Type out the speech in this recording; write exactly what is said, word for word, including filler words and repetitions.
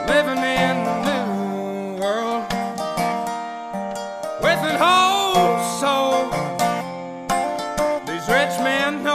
living in the new world with an whole soul. These rich men know